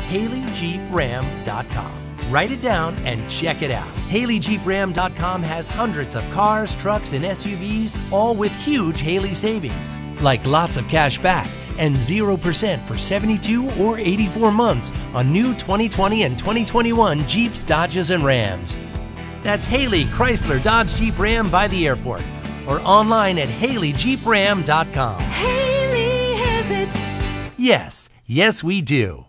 HaleyJeepRam.com. Write it down and check it out. HaleyJeepRam.com has hundreds of cars, trucks, and SUVs, all with huge Haley savings, like lots of cash back and 0% for 72 or 84 months on new 2020 and 2021 Jeeps, Dodges, and Rams. That's Haley Chrysler Dodge Jeep Ram by the airport, or online at HaleyJeepRam.com. Haley has it. Yes, we do.